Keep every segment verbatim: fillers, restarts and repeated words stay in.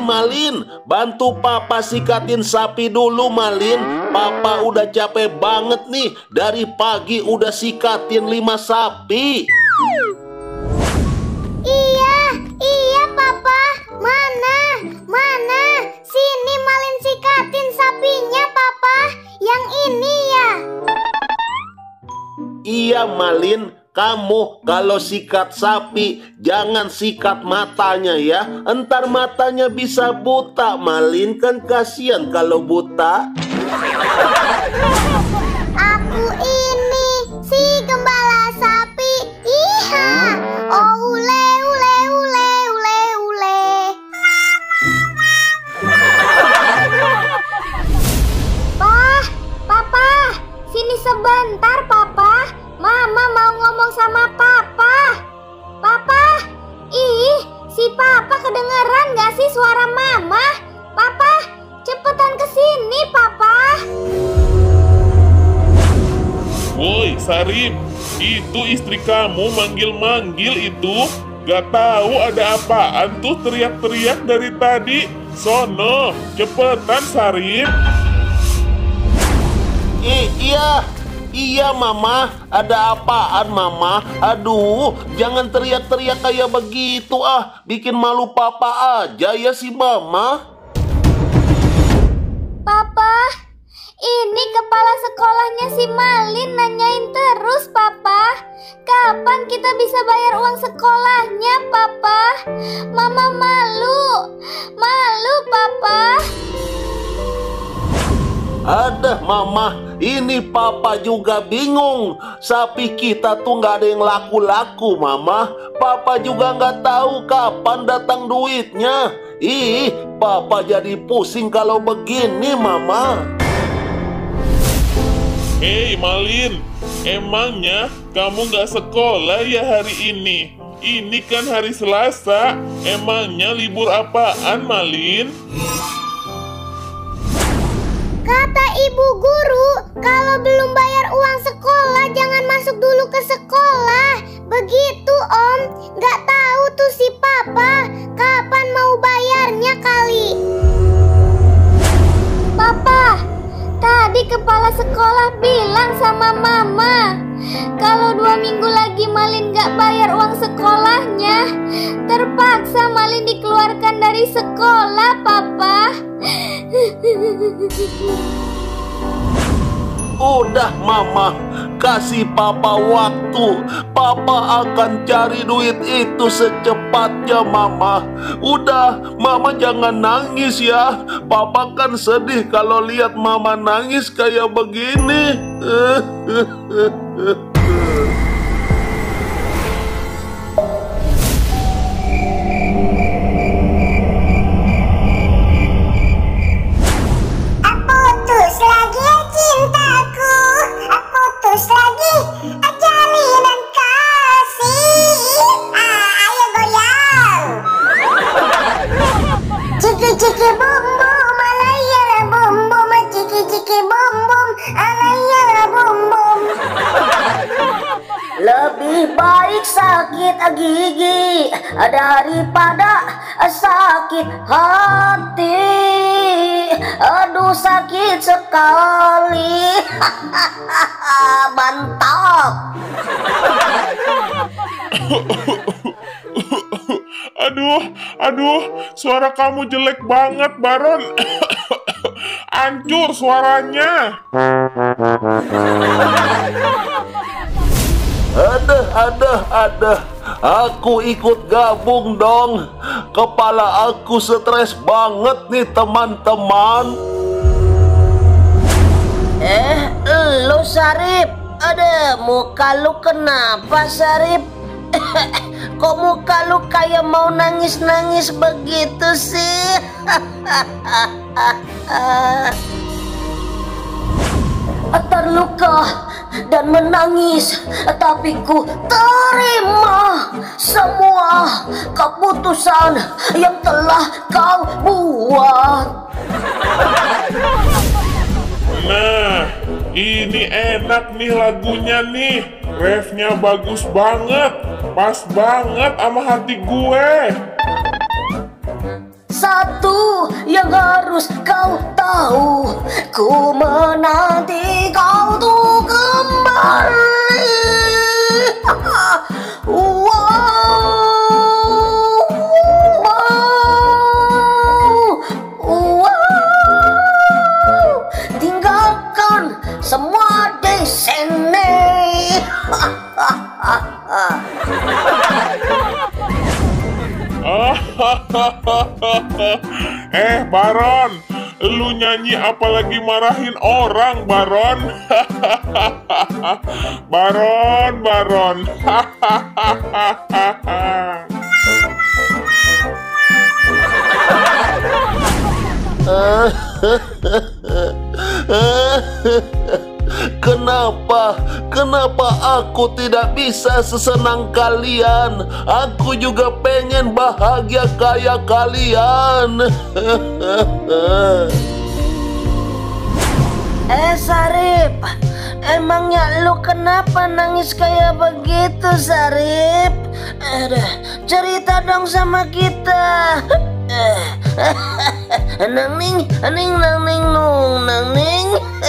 Malin, bantu papa sikatin sapi dulu, Malin. Papa udah capek banget nih. Dari pagi udah sikatin lima sapi. Iya, iya papa. Mana, mana? Sini Malin sikatin sapinya papa. Yang ini ya. Iya Malin, kamu kalau sikat sapi jangan sikat matanya ya. Entar matanya bisa buta, Malin, kan kasihan kalau buta. Aku ini si gembala sapi. Iha. Oh ule ule ule ule ule. Pah, papa, sini sebentar papa. Mama mau ngomong sama papa. Papa, ih, si papa kedengeran gak sih suara mama? Papa, cepetan kesini papa. Woi, Sarip, itu istri kamu manggil-manggil itu. Gak tahu ada apaan tuh teriak-teriak dari tadi. Sono, cepetan Sarip. I iya, iya Mama, ada apaan Mama? Aduh, jangan teriak-teriak kayak begitu ah. Bikin malu papa aja ya si Mama. Papa, ini kepala sekolahnya si Malin nanyain terus papa. Kapan kita bisa bayar uang sekolahnya papa? Mama malu, malu papa. Ada Mama, ini papa juga bingung. Sapi kita tuh nggak ada yang laku-laku Mama. Papa juga nggak tahu kapan datang duitnya. Ih, papa jadi pusing kalau begini Mama. Hei Malin, emangnya kamu nggak sekolah ya hari ini? Ini kan hari Selasa, emangnya libur apaan Malin? Kata ibu guru, kalau belum bayar uang sekolah jangan masuk dulu ke sekolah. Begitu om, nggak tahu tuh si papa kapan mau bayarnya kali. Papa, tadi kepala sekolah bilang sama mama, kalau dua minggu lagi Malin nggak bayar uang sekolahnya, terpaksa Malin dikeluarkan dari sekolah, Papa. Udah Mama, kasih papa waktu. Papa akan cari duit itu secepatnya Mama. Udah, Mama jangan nangis ya. Papa kan sedih kalau lihat Mama nangis kayak begini. Putus lagi cintaku, putus lagi jalinan kasih. Ah, ayo goyang. Ciki ciki bum bum, alaya bum bum, ciki ciki bum bum, alaya bum bum. Lebih baik sakit gigi daripada sakit hati. Aduh sakit sekali. Mantap. Aduh, aduh, suara kamu jelek banget, Baron. Hancur suaranya. Ada, ada, ada. Aku ikut gabung dong. Kepala aku stres banget nih teman-teman. Eh, lu Sarip. Ada muka lu kenapa Sarip? Kok muka lu kayak mau nangis-nangis begitu sih? Terluka dan menangis, tapi ku terima semua keputusan yang telah kau buat. Nah, ini enak nih lagunya nih. Refnya bagus banget. Pas banget sama hati gue. satu yang harus kau tahu, ku menanti kau tuh kembali. Wow, wow, wow. Tinggalkan semua di sini. Eh, Baron, lu nyanyi apalagi marahin orang, Baron. Baron, Baron. Kenapa? Kenapa aku tidak bisa sesenang kalian? Aku juga pengen bahagia kayak kalian. Eh Sarip, emangnya lu kenapa nangis kayak begitu Sarip? Aduh, cerita dong sama kita. Nang ning, ning nang ning nung nang ning.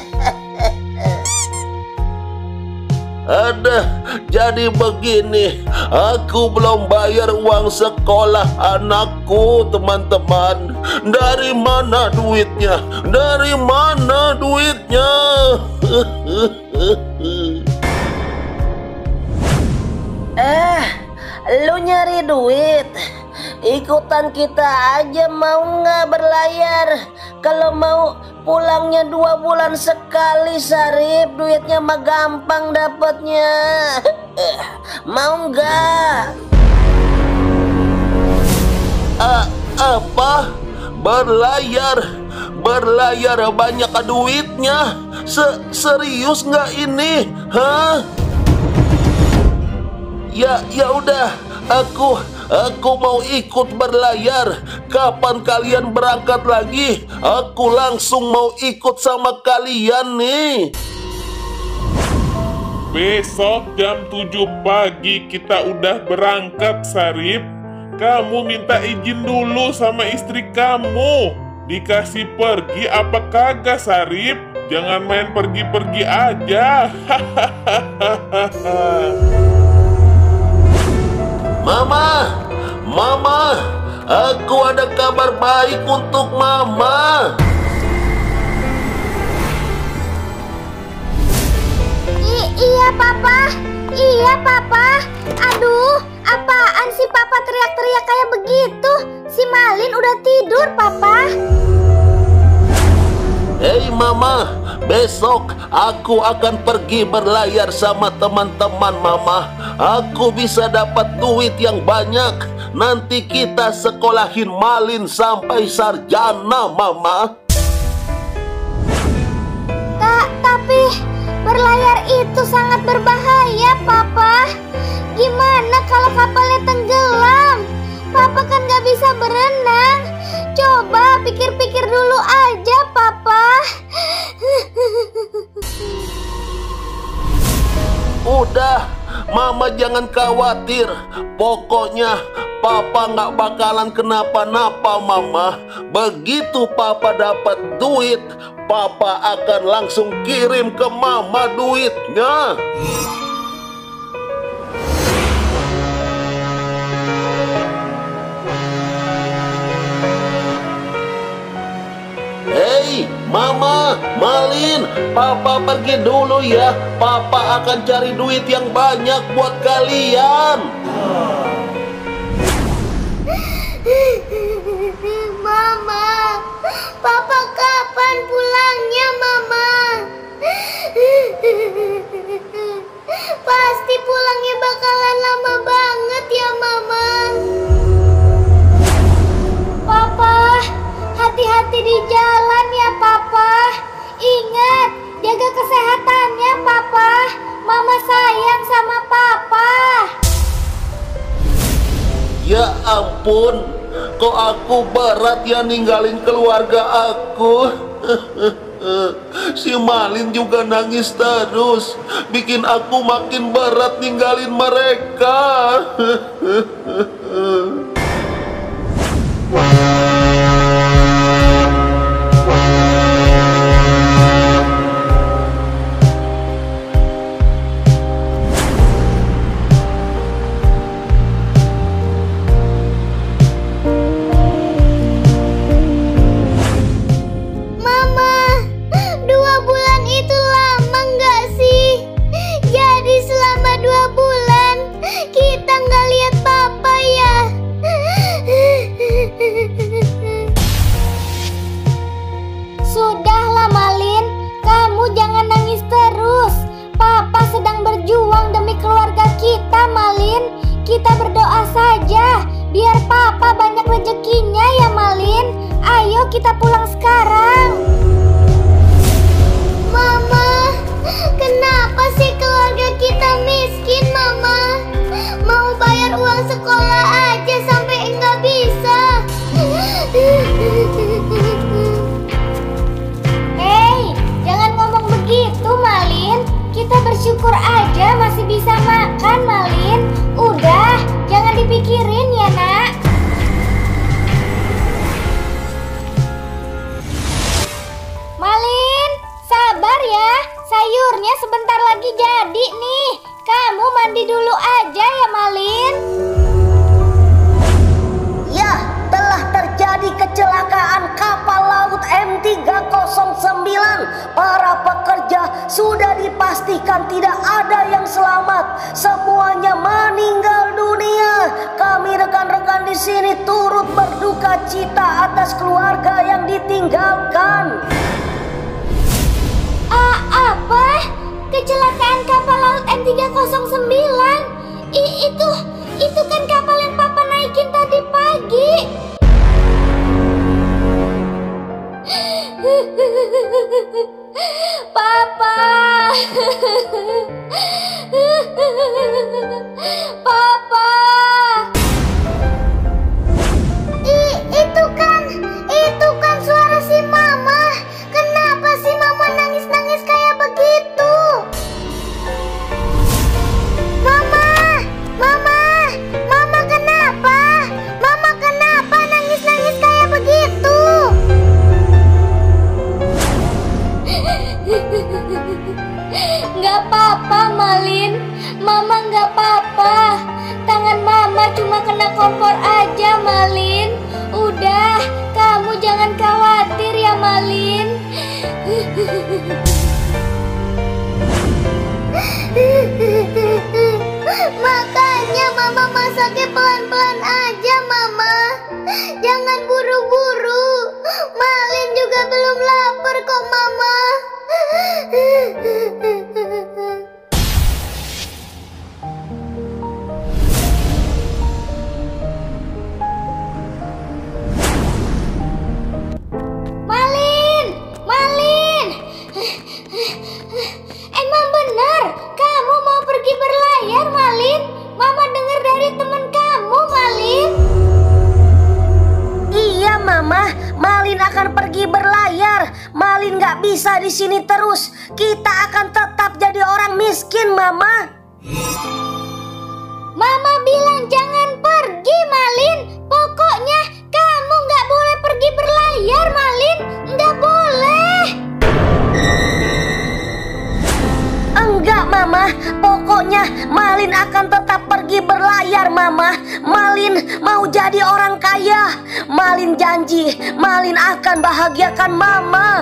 Ada, jadi begini, aku belum bayar uang sekolah anakku, teman-teman. Dari mana duitnya? Dari mana duitnya? Eh, lu nyari duit? Ikutan kita aja, mau nggak berlayar? Kalau mau pulangnya dua bulan sekali Sarip, duitnya mah gampang dapatnya. Mau nggak? A apa? Berlayar? Berlayar banyak duitnya? Se serius nggak ini? Hah? Ya, ya udah, aku aku mau ikut berlayar. Kapan kalian berangkat lagi? Aku langsung mau ikut sama kalian nih. Besok jam tujuh pagi kita udah berangkat, Sarip. Kamu minta izin dulu sama istri kamu. Dikasih pergi apa kagak, Sarip? Jangan main pergi-pergi aja. Mama, Mama, aku ada kabar baik untuk Mama. I iya Papa, iya Papa. Aduh, apaan sih Papa teriak-teriak kayak begitu? Si Malin udah tidur Papa. Hei Mama, besok aku akan pergi berlayar sama teman-teman Mama. Aku bisa dapat duit yang banyak. Nanti kita sekolahin Malin sampai sarjana Mama. Ta tapi berlayar itu sangat berbahaya Papa. Gimana kalau kapalnya tenggelam? Papa kan gak bisa berenang. Coba pikir-pikir dulu aja Papa. Udah, Mama jangan khawatir. Pokoknya Papa nggak bakalan kenapa-napa Mama. Begitu Papa dapat duit, Papa akan langsung kirim ke Mama duitnya. Hei, Mama, Malin, Papa pergi dulu ya. Papa akan cari duit yang banyak buat kalian. Mama, Papa kapan pulangnya Mama? Pasti pulangnya bakalan lama banget ya Mama. Papa, hati-hati di jalan ya Papa. Ingat, jaga kesehatannya Papa. Mama sayang sama Papa. Ya ampun, kok aku berat ya ninggalin keluarga aku. Si Malin juga nangis terus, bikin aku makin berat ninggalin mereka. kita berdoa saja, biar papa banyak rezekinya ya Malin. Ayo kita pulang sekarang. Mama, kenapa sih keluarga kita miskin, Mama? Mau bayar uang sekolah aja sampai nggak bisa. Hei, jangan ngomong begitu, Malin. Kita bersyukur aja masih bisa makan, Malin. Udah, jangan dipikirin ya, Nak. Malin, sabar ya. Sayurnya sebentar lagi jadi nih. Kamu mandi dulu aja ya, Malin. Ya, telah terjadi kecelakaan kapal laut M tiga nol sembilan. Para pekerja sudah dipastikan tidak ada yang selamat. Semuanya meninggal dunia. Kami rekan-rekan di sini turut berduka cita atas keluarga yang ditinggalkan. Ah, apa? Kecelakaan kapal laut M tiga nol sembilan? I, itu, itu kan kapal yang papa naikin tadi pagi. Papa. Papa. I, itu kan, itu kan suara si Mama. Kenapa sih Mama nangis-nangis kayak begitu? Mama, Mama, Mama kenapa? Mama kenapa nangis-nangis kayak begitu? Nggak apa-apa, Malin. Mama nggak apa-apa. Tangan Mama cuma kena kompor aja, Malin. Udah, kamu jangan khawatir ya, Malin. Makanya Mama masaknya pelan-pelan aja, Mama. Jangan buru-buru. Malin juga belum lapar kok, Mama. Malin, Malin. Emang benar kamu mau pergi berlayar, Malin? Mama dengar dari teman kamu, Malin. Iya, Mama. Malin akan pergi berlayar. Malin nggak bisa di sini terus. Kita akan tetap jadi orang miskin, Mama. Mama bilang jangan pergi, Malin. Pokoknya kamu nggak boleh pergi berlayar, Malin. Nggak boleh. Enggak, Mama. Pokoknya Malin akan tetap pergi berlayar, Mama. Malin mau jadi orang kaya. Malin janji, Malin akan bahagiakan Mama.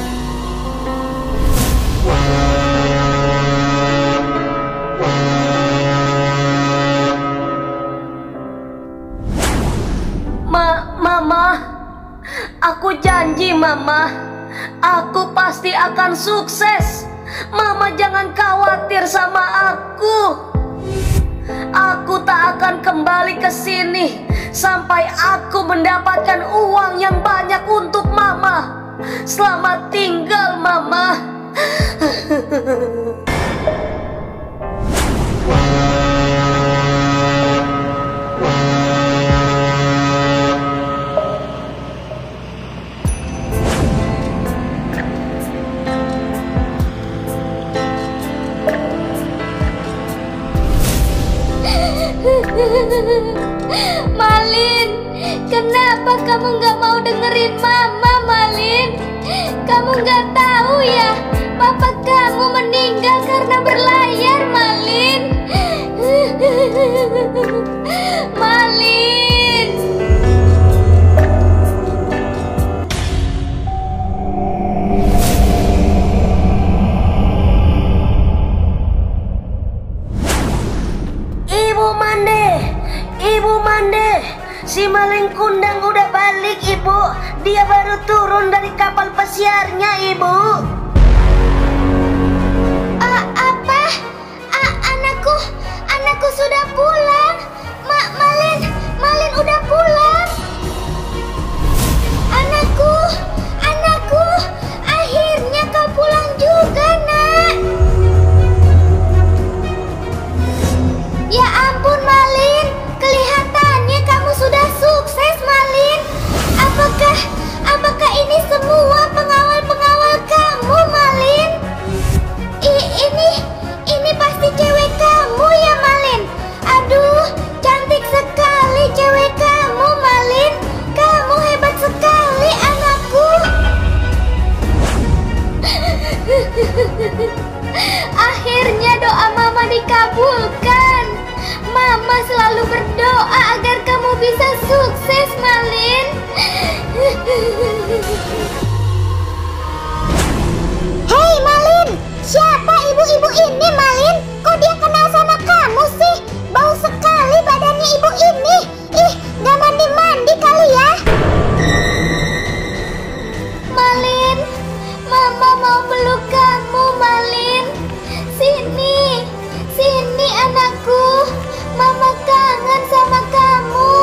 Ma, Mama, aku janji, Mama. Aku pasti akan sukses. Mama jangan khawatir sama aku. Aku tak akan kembali ke sini sampai aku mendapatkan uang yang banyak untuk Mama. Selamat tinggal, Mama. Malin, kenapa kamu nggak mau dengerin Mama, Malin? Kamu nggak tahu ya, papa kamu meninggal karena berlayar, Malin. Malin. Ibu Mande, Ibu Mande, si maling kundang udah balik, Ibu. Dia baru turun dari kapal pesiarnya, Ibu. Ah, apa? Ah, anakku, anakku sudah pulang. berdoa agar kamu bisa sukses, Malin. Hei Malin, siapa ibu-ibu ini Malin? Kok dia kenal sama kamu sih? Bau sekali badannya ibu ini. Ih, gak mandi-mandi kali ya? Malin, Mama mau peluk kamu, Malin. Sini, sini anakku. Mama kangen sama kamu.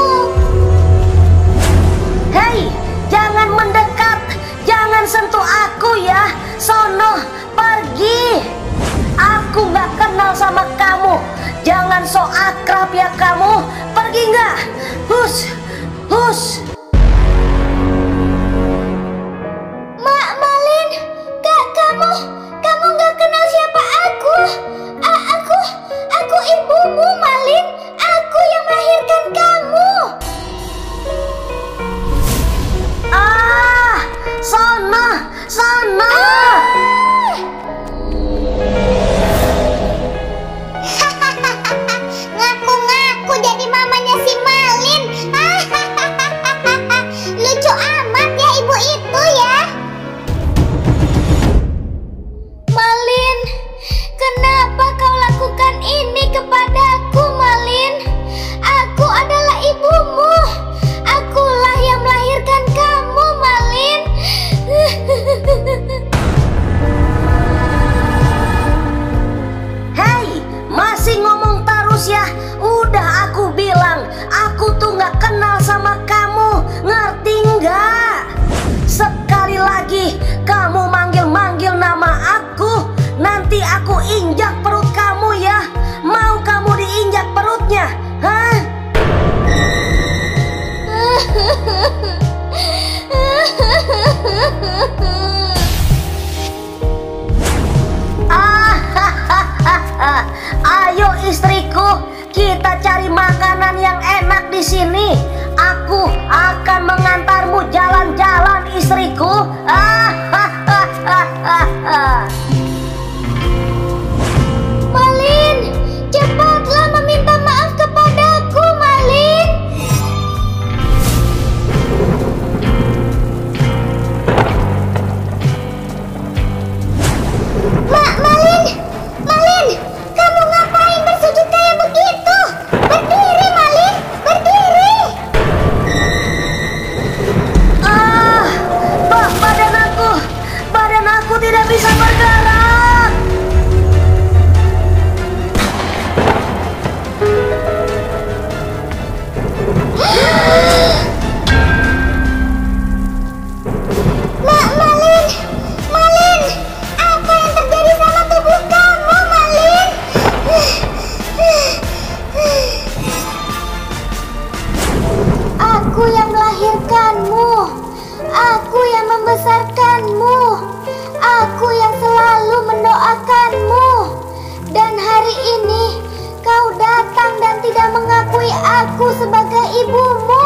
Hei, jangan mendekat, jangan sentuh aku ya. Sono, pergi. Aku gak kenal sama kamu. Jangan so akrab ya kamu. Pergi nggak? Hus, hus. Mak, Malin, Kak, kamu, kamu gak kenal siapa aku. A aku, aku ibumu, Malin. Aku yang melahirkan kamu. Ah, sono, sono. Ngaku-ngaku jadi mamanya si Malin. Lucu amat ya ibu itu ya. Malin, kenapa kau lakukan ini kepadaku, Malin? Aku adalah ibumu. Akulah yang melahirkan kamu, Malin. Hei, masih ngomong terus ya? Udah aku bilang, aku tuh nggak kenal sama kamu. Ngerti nggak? Sekali lagi kamu manggil-manggil nama aku, nanti aku injak perut kamu ya. Mau kamu diinjak perutnya? Hah? Ah, ayo istriku, kita cari makanan yang enak di sini. Aku akan mengantarmu jalan-jalan, istriku. Ah, Malin, cepatlah meminta maaf kepadaku, Malin. Mak, Malin, Malin, kamu ngapain bersujud kayak begitu? Berdiri, Malin, berdiri. ah, ba- badan aku, badan aku tidak bisa bergerak. Mak, Malin, Malin, apa yang terjadi sama tubuh kamu, Malin? Aku yang melahirkanmu. Aku yang membesarkanmu. Aku yang selalu mendoakanmu. Dan hari ini kau datang dan tidak mengakui aku sebagai ibumu.